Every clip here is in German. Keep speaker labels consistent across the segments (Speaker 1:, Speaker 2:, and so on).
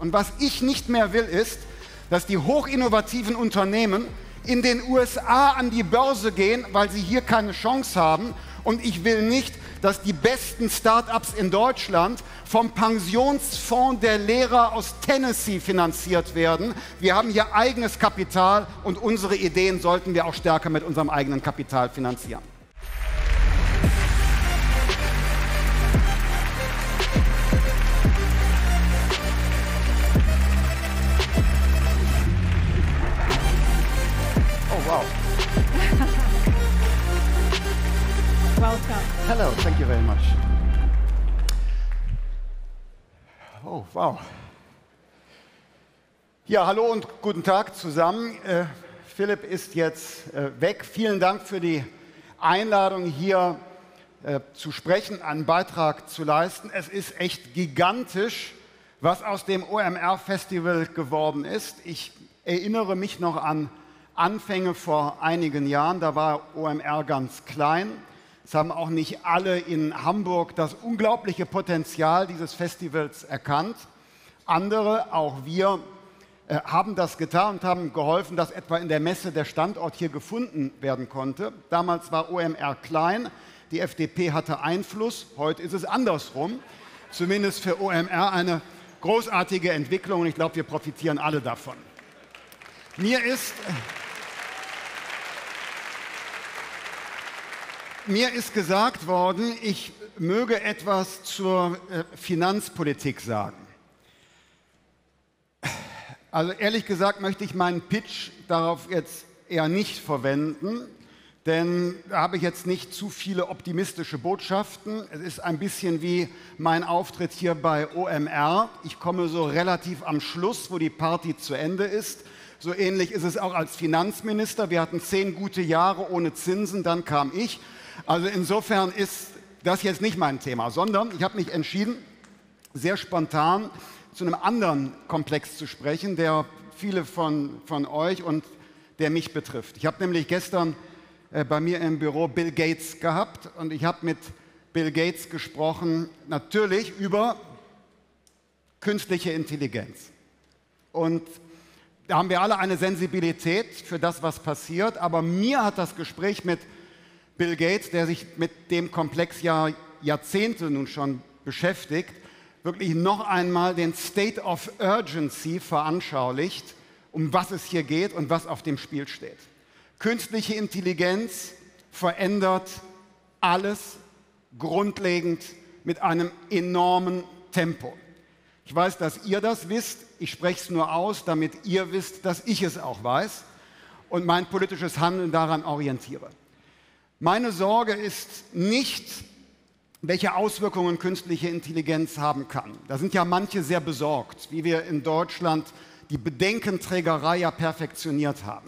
Speaker 1: Und was ich nicht mehr will, ist, dass die hochinnovativen Unternehmen in den USA an die Börse gehen, weil sie hier keine Chance haben. Und ich will nicht, dass die besten Start-ups in Deutschland vom Pensionsfonds der Lehrer aus Tennessee finanziert werden. Wir haben hier eigenes Kapital und unsere Ideen sollten wir auch stärker mit unserem eigenen Kapital finanzieren. Wow.
Speaker 2: Welcome.
Speaker 1: Hello, thank you very much. Oh, wow. Ja, hallo und guten Tag zusammen. Philipp ist jetzt weg. Vielen Dank für die Einladung, hier zu sprechen, einen Beitrag zu leisten. Es ist echt gigantisch, was aus dem OMR-Festival geworden ist. Ich erinnere mich noch an Anfänge vor einigen Jahren, da war OMR ganz klein. Es haben auch nicht alle in Hamburg das unglaubliche Potenzial dieses Festivals erkannt. Andere, auch wir, haben das getan und haben geholfen, dass etwa in der Messe der Standort hier gefunden werden konnte. Damals war OMR klein, die FDP hatte Einfluss, heute ist es andersrum. Zumindest für OMR eine großartige Entwicklung und ich glaube, wir profitieren alle davon. Mir ist gesagt worden, ich möge etwas zur Finanzpolitik sagen. Also ehrlich gesagt möchte ich meinen Pitch darauf jetzt eher nicht verwenden, denn da habe ich jetzt nicht zu viele optimistische Botschaften. Es ist ein bisschen wie mein Auftritt hier bei OMR. Ich komme so relativ am Schluss, wo die Party zu Ende ist. So ähnlich ist es auch als Finanzminister. Wir hatten 10 gute Jahre ohne Zinsen, dann kam ich. Also insofern ist das jetzt nicht mein Thema, sondern ich habe mich entschieden, sehr spontan zu einem anderen Komplex zu sprechen, der viele von euch und der mich betrifft. Ich habe nämlich gestern bei mir im Büro Bill Gates gehabt und ich habe mit Bill Gates gesprochen, natürlich über künstliche Intelligenz. Und da haben wir alle eine Sensibilität für das, was passiert, aber mir hat das Gespräch mit Bill Gates, der sich mit dem Komplex ja Jahrzehnte nun schon beschäftigt, wirklich noch einmal den State of Urgency veranschaulicht, um was es hier geht und was auf dem Spiel steht. Künstliche Intelligenz verändert alles grundlegend mit einem enormen Tempo. Ich weiß, dass ihr das wisst, ich spreche es nur aus, damit ihr wisst, dass ich es auch weiß und mein politisches Handeln daran orientiere. Meine Sorge ist nicht, welche Auswirkungen künstliche Intelligenz haben kann. Da sind ja manche sehr besorgt, wie wir in Deutschland die Bedenkenträgerei ja perfektioniert haben.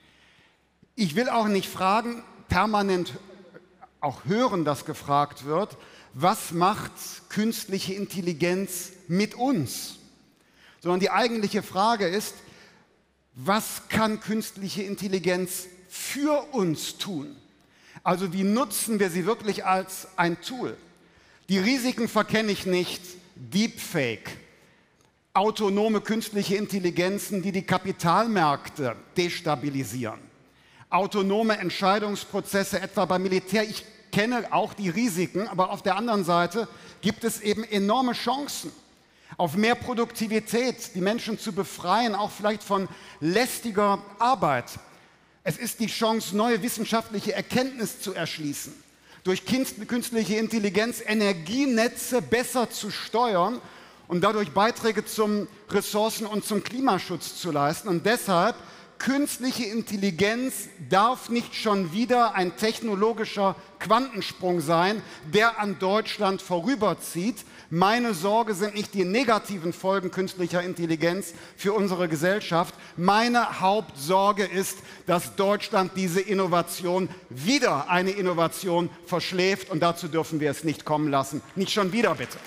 Speaker 1: Ich will auch nicht fragen, permanent auch hören, dass gefragt wird, was macht künstliche Intelligenz mit uns? Sondern die eigentliche Frage ist, was kann künstliche Intelligenz für uns tun? Also wie nutzen wir sie wirklich als ein Tool? Die Risiken verkenne ich nicht. Deepfake, autonome künstliche Intelligenzen, die die Kapitalmärkte destabilisieren. Autonome Entscheidungsprozesse, etwa beim Militär. Ich kenne auch die Risiken, aber auf der anderen Seite gibt es eben enorme Chancen auf mehr Produktivität, die Menschen zu befreien, auch vielleicht von lästiger Arbeit. Es ist die Chance, neue wissenschaftliche Erkenntnis zu erschließen, durch künstliche Intelligenz Energienetze besser zu steuern und dadurch Beiträge zum Ressourcen- und zum Klimaschutz zu leisten. Und deshalb, künstliche Intelligenz darf nicht schon wieder ein technologischer Quantensprung sein, der an Deutschland vorüberzieht. Meine Sorge sind nicht die negativen Folgen künstlicher Intelligenz für unsere Gesellschaft. Meine Hauptsorge ist, dass Deutschland diese Innovation, wieder eine Innovation, verschläft. Und dazu dürfen wir es nicht kommen lassen. Nicht schon wieder, bitte.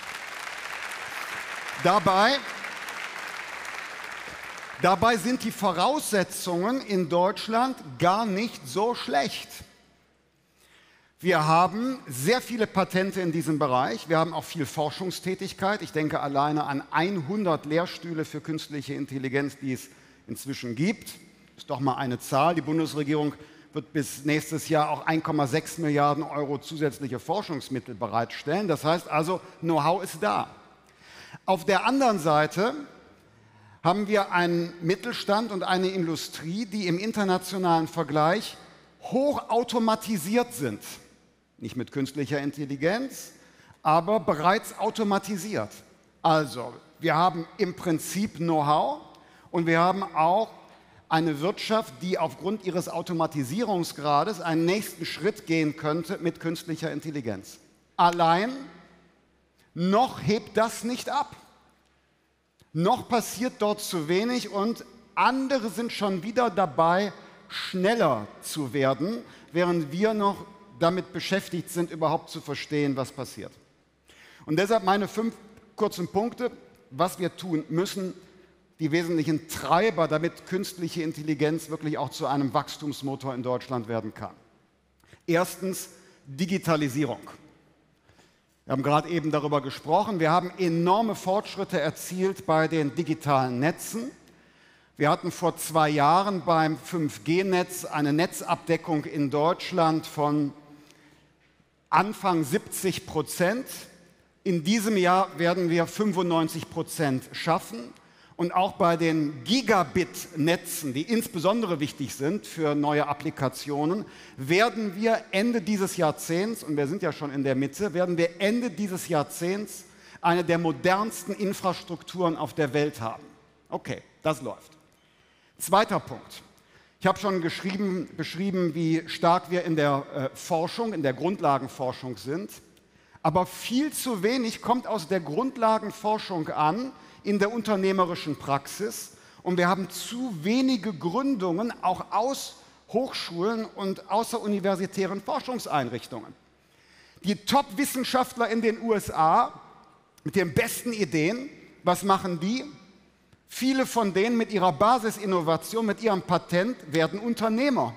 Speaker 1: Dabei sind die Voraussetzungen in Deutschland gar nicht so schlecht. Wir haben sehr viele Patente in diesem Bereich. Wir haben auch viel Forschungstätigkeit. Ich denke alleine an 100 Lehrstühle für künstliche Intelligenz, die es inzwischen gibt. Das ist doch mal eine Zahl. Die Bundesregierung wird bis nächstes Jahr auch 1,6 Milliarden Euro zusätzliche Forschungsmittel bereitstellen. Das heißt also, Know-how ist da. Auf der anderen Seite haben wir einen Mittelstand und eine Industrie, die im internationalen Vergleich hochautomatisiert sind. Nicht mit künstlicher Intelligenz, aber bereits automatisiert. Also, wir haben im Prinzip Know-how und wir haben auch eine Wirtschaft, die aufgrund ihres Automatisierungsgrades einen nächsten Schritt gehen könnte mit künstlicher Intelligenz. Allein noch hebt das nicht ab. Noch passiert dort zu wenig und andere sind schon wieder dabei, schneller zu werden, während wir noch damit beschäftigt sind, überhaupt zu verstehen, was passiert. Und deshalb meine 5 kurzen Punkte, was wir tun müssen, die wesentlichen Treiber, damit künstliche Intelligenz wirklich auch zu einem Wachstumsmotor in Deutschland werden kann. Erstens Digitalisierung. Wir haben gerade eben darüber gesprochen. Wir haben enorme Fortschritte erzielt bei den digitalen Netzen. Wir hatten vor 2 Jahren beim 5G-Netz eine Netzabdeckung in Deutschland von Anfang 70%. In diesem Jahr werden wir 95% schaffen. Und auch bei den Gigabit-Netzen, die insbesondere wichtig sind für neue Applikationen, werden wir Ende dieses Jahrzehnts, und wir sind ja schon in der Mitte, werden wir Ende dieses Jahrzehnts eine der modernsten Infrastrukturen auf der Welt haben. Okay, das läuft. Zweiter Punkt. Ich habe schon beschrieben, wie stark wir in der Forschung, in der Grundlagenforschung sind. Aber viel zu wenig kommt aus der Grundlagenforschung an in der unternehmerischen Praxis. Und wir haben zu wenige Gründungen auch aus Hochschulen und außeruniversitären Forschungseinrichtungen. Die Top-Wissenschaftler in den USA mit den besten Ideen, was machen die? Viele von denen mit ihrer Basisinnovation, mit ihrem Patent werden Unternehmer.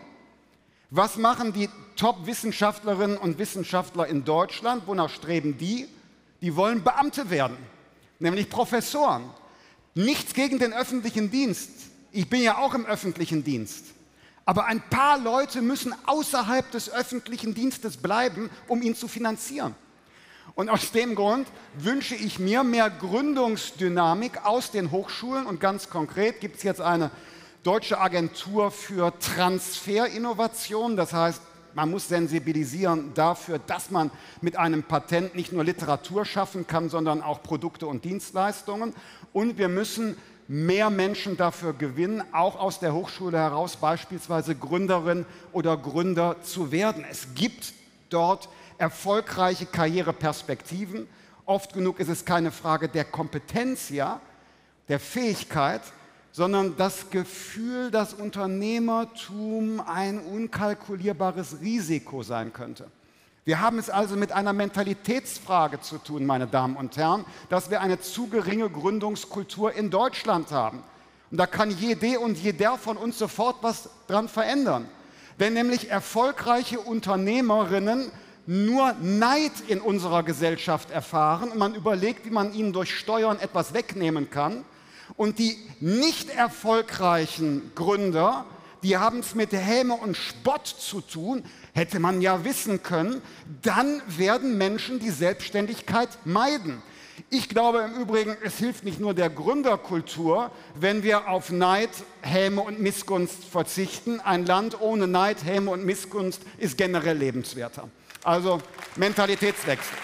Speaker 1: Was machen die Top-Wissenschaftlerinnen und Wissenschaftler in Deutschland? Wonach streben die? Die wollen Beamte werden, nämlich Professoren. Nichts gegen den öffentlichen Dienst. Ich bin ja auch im öffentlichen Dienst. Aber ein paar Leute müssen außerhalb des öffentlichen Dienstes bleiben, um ihn zu finanzieren. Und aus dem Grund wünsche ich mir mehr Gründungsdynamik aus den Hochschulen. Und ganz konkret gibt es jetzt eine deutsche Agentur für Transferinnovation. Das heißt, man muss sensibilisieren dafür, dass man mit einem Patent nicht nur Literatur schaffen kann, sondern auch Produkte und Dienstleistungen. Und wir müssen mehr Menschen dafür gewinnen, auch aus der Hochschule heraus beispielsweise Gründerin oder Gründer zu werden. Es gibt dort erfolgreiche Karriereperspektiven. Oft genug ist es keine Frage der Kompetenz, ja, der Fähigkeit, sondern das Gefühl, dass Unternehmertum ein unkalkulierbares Risiko sein könnte. Wir haben es also mit einer Mentalitätsfrage zu tun, meine Damen und Herren, dass wir eine zu geringe Gründungskultur in Deutschland haben. Und da kann jede und jeder von uns sofort was dran verändern. Wenn nämlich erfolgreiche Unternehmerinnen nur Neid in unserer Gesellschaft erfahren und man überlegt, wie man ihnen durch Steuern etwas wegnehmen kann, und die nicht erfolgreichen Gründer, die haben es mit Häme und Spott zu tun, hätte man ja wissen können, dann werden Menschen die Selbstständigkeit meiden. Ich glaube im Übrigen, es hilft nicht nur der Gründerkultur, wenn wir auf Neid, Häme und Missgunst verzichten. Ein Land ohne Neid, Häme und Missgunst ist generell lebenswerter. Also Mentalitätswechsel.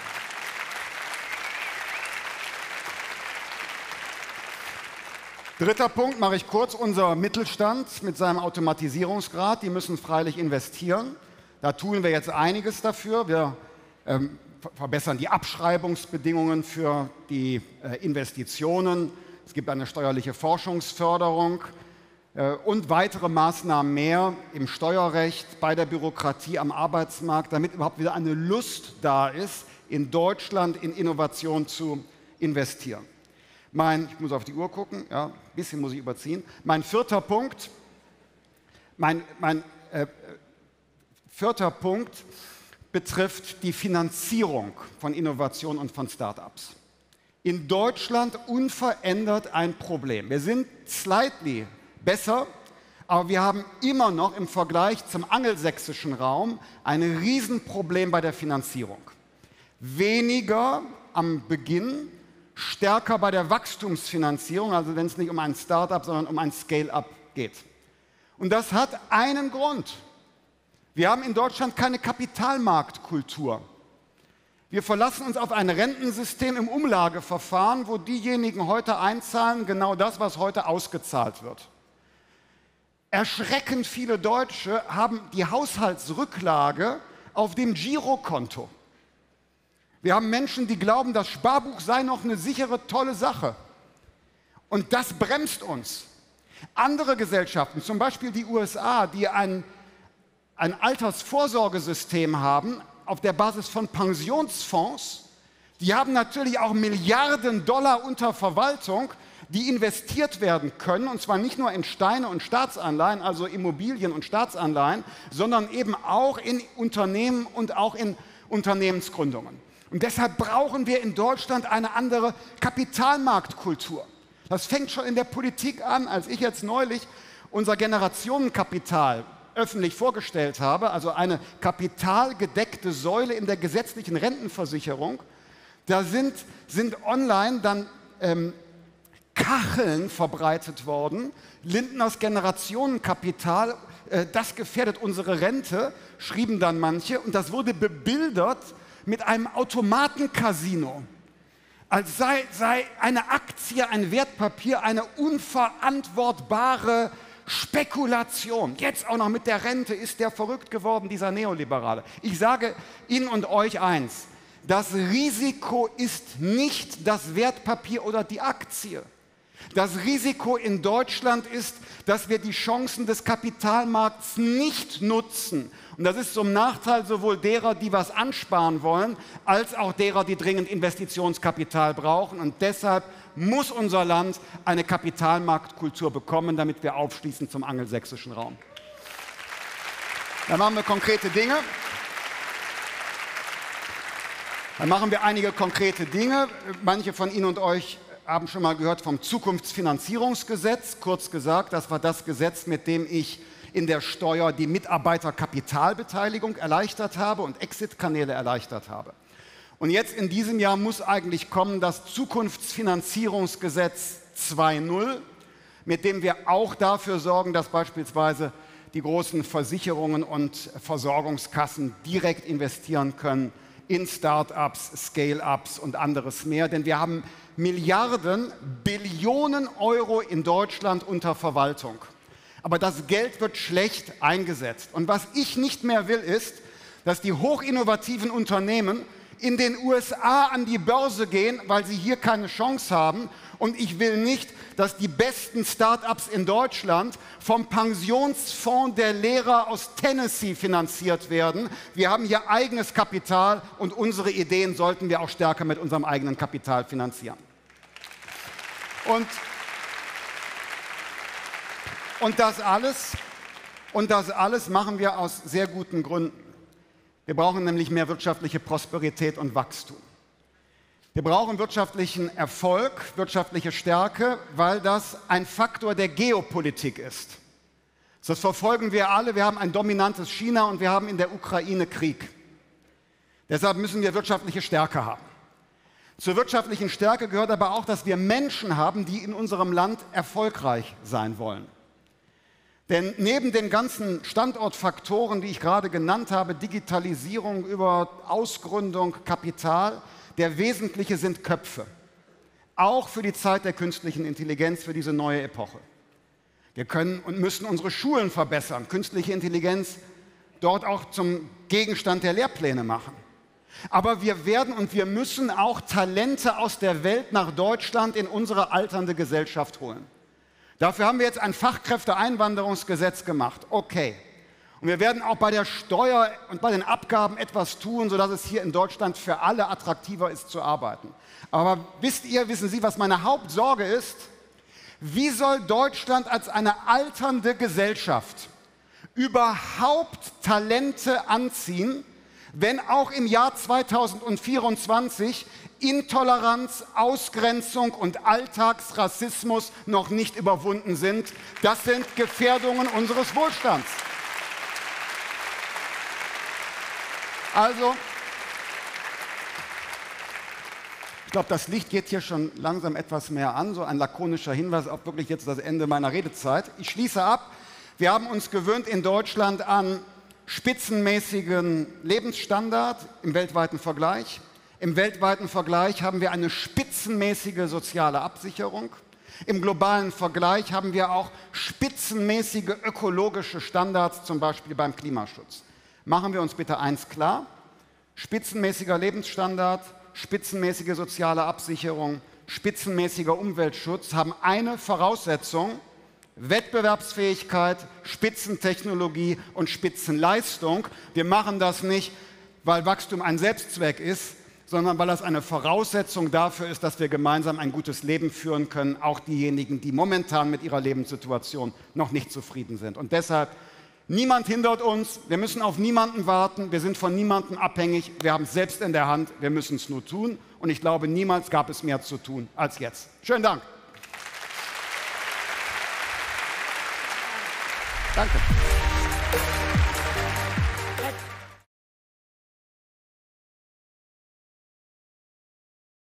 Speaker 1: Dritter Punkt, mache ich kurz, unser Mittelstand mit seinem Automatisierungsgrad, die müssen freilich investieren. Da tun wir jetzt einiges dafür. Wir verbessern die Abschreibungsbedingungen für die Investitionen. Es gibt eine steuerliche Forschungsförderung und weitere Maßnahmen mehr im Steuerrecht, bei der Bürokratie, am Arbeitsmarkt, damit überhaupt wieder eine Lust da ist, in Deutschland in Innovation zu investieren. Ich muss auf die Uhr gucken, ja, ein bisschen muss ich überziehen. Mein vierter Punkt, betrifft die Finanzierung von Innovation und von Start-ups. In Deutschland unverändert ein Problem. Wir sind slightly besser, aber wir haben immer noch im Vergleich zum angelsächsischen Raum ein Riesenproblem bei der Finanzierung. Weniger am Beginn, stärker bei der Wachstumsfinanzierung, also wenn es nicht um ein Start-up, sondern um ein Scale-up geht. Und das hat einen Grund. Wir haben in Deutschland keine Kapitalmarktkultur. Wir verlassen uns auf ein Rentensystem im Umlageverfahren, wo diejenigen heute einzahlen, genau das, was heute ausgezahlt wird. Erschreckend viele Deutsche haben die Haushaltsrücklage auf dem Girokonto. Wir haben Menschen, die glauben, das Sparbuch sei noch eine sichere, tolle Sache. Und das bremst uns. Andere Gesellschaften, zum Beispiel die USA, die ein Altersvorsorgesystem haben auf der Basis von Pensionsfonds, die haben natürlich auch Milliarden Dollar unter Verwaltung, die investiert werden können, und zwar nicht nur in Steine und Staatsanleihen, also Immobilien und Staatsanleihen, sondern eben auch in Unternehmen und auch in Unternehmensgründungen. Und deshalb brauchen wir in Deutschland eine andere Kapitalmarktkultur. Das fängt schon in der Politik an, als ich jetzt neulich unser Generationenkapital öffentlich vorgestellt habe, also eine kapitalgedeckte Säule in der gesetzlichen Rentenversicherung. Da sind online dann Kacheln verbreitet worden, Lindners Generationenkapital, das gefährdet unsere Rente, schrieben dann manche, und das wurde bebildert mit einem Automatencasino, als sei eine Aktie, ein Wertpapier, eine unverantwortbare Spekulation. Jetzt auch noch mit der Rente, ist der verrückt geworden, dieser Neoliberale. Ich sage Ihnen und euch eins: Das Risiko ist nicht das Wertpapier oder die Aktie. Das Risiko in Deutschland ist, dass wir die Chancen des Kapitalmarkts nicht nutzen. Und das ist zum Nachteil sowohl derer, die was ansparen wollen, als auch derer, die dringend Investitionskapital brauchen. Und deshalb muss unser Land eine Kapitalmarktkultur bekommen, damit wir aufschließen zum angelsächsischen Raum. Dann machen wir konkrete Dinge. Dann machen wir einige konkrete Dinge. Manche von Ihnen und euch haben schon mal gehört vom Zukunftsfinanzierungsgesetz. Kurz gesagt, das war das Gesetz, mit dem ich in der Steuer die Mitarbeiterkapitalbeteiligung erleichtert habe und Exit-Kanäle erleichtert habe. Und jetzt in diesem Jahr muss eigentlich kommen das Zukunftsfinanzierungsgesetz 2.0, mit dem wir auch dafür sorgen, dass beispielsweise die großen Versicherungen und Versorgungskassen direkt investieren können in Start-ups, Scale-ups und anderes mehr. Denn wir haben Milliarden, Billionen Euro in Deutschland unter Verwaltung. Aber das Geld wird schlecht eingesetzt. Und was ich nicht mehr will, ist, dass die hochinnovativen Unternehmen in den USA an die Börse gehen, weil sie hier keine Chance haben. Und ich will nicht, dass die besten Start-ups in Deutschland vom Pensionsfonds der Lehrer aus Tennessee finanziert werden. Wir haben hier eigenes Kapital und unsere Ideen sollten wir auch stärker mit unserem eigenen Kapital finanzieren. Und das alles machen wir aus sehr guten Gründen. Wir brauchen nämlich mehr wirtschaftliche Prosperität und Wachstum. Wir brauchen wirtschaftlichen Erfolg, wirtschaftliche Stärke, weil das ein Faktor der Geopolitik ist. Das verfolgen wir alle. Wir haben ein dominantes China und wir haben in der Ukraine Krieg. Deshalb müssen wir wirtschaftliche Stärke haben. Zur wirtschaftlichen Stärke gehört aber auch, dass wir Menschen haben, die in unserem Land erfolgreich sein wollen. Denn neben den ganzen Standortfaktoren, die ich gerade genannt habe, Digitalisierung über Ausgründung, Kapital, der wesentliche sind Köpfe. Auch für die Zeit der künstlichen Intelligenz, für diese neue Epoche. Wir können und müssen unsere Schulen verbessern, künstliche Intelligenz dort auch zum Gegenstand der Lehrpläne machen. Aber wir werden und wir müssen auch Talente aus der Welt nach Deutschland in unsere alternde Gesellschaft holen. Dafür haben wir jetzt ein Fachkräfteeinwanderungsgesetz gemacht. Okay. Und wir werden auch bei der Steuer und bei den Abgaben etwas tun, sodass es hier in Deutschland für alle attraktiver ist zu arbeiten. Aber wissen Sie, was meine Hauptsorge ist? Wie soll Deutschland als eine alternde Gesellschaft überhaupt Talente anziehen, wenn auch im Jahr 2024 Intoleranz, Ausgrenzung und Alltagsrassismus noch nicht überwunden sind. Das sind Gefährdungen unseres Wohlstands. Also, ich glaube, das Licht geht hier schon langsam etwas mehr an. So ein lakonischer Hinweis auf wirklich jetzt das Ende meiner Redezeit. Ich schließe ab. Wir haben uns gewöhnt in Deutschland an spitzenmäßigen Lebensstandard im weltweiten Vergleich. Im weltweiten Vergleich haben wir eine spitzenmäßige soziale Absicherung. Im globalen Vergleich haben wir auch spitzenmäßige ökologische Standards, zum Beispiel beim Klimaschutz. Machen wir uns bitte eins klar: spitzenmäßiger Lebensstandard, spitzenmäßige soziale Absicherung, spitzenmäßiger Umweltschutz haben eine Voraussetzung: Wettbewerbsfähigkeit, Spitzentechnologie und Spitzenleistung. Wir machen das nicht, weil Wachstum ein Selbstzweck ist, sondern weil das eine Voraussetzung dafür ist, dass wir gemeinsam ein gutes Leben führen können, auch diejenigen, die momentan mit ihrer Lebenssituation noch nicht zufrieden sind. Und deshalb, niemand hindert uns, wir müssen auf niemanden warten, wir sind von niemandem abhängig, wir haben es selbst in der Hand, wir müssen es nur tun. Und ich glaube, niemals gab es mehr zu tun als jetzt. Schönen Dank. Danke.